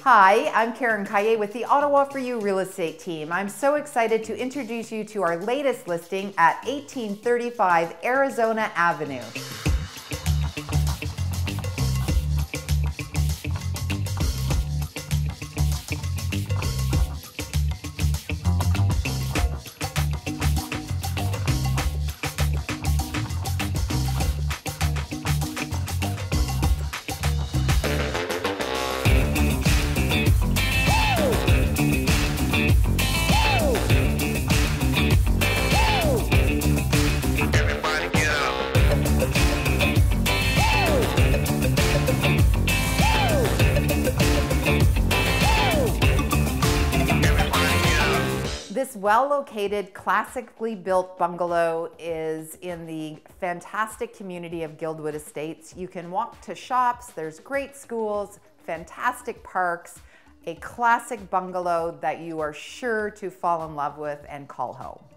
Hi, I'm Karen Kaye with the Ottawa For You real estate team. I'm so excited to introduce you to our latest listing at 1835 Arizona Avenue. This well-located, classically built bungalow is in the fantastic community of Guildwood Estates. You can walk to shops, there's great schools, fantastic parks, a classic bungalow that you are sure to fall in love with and call home.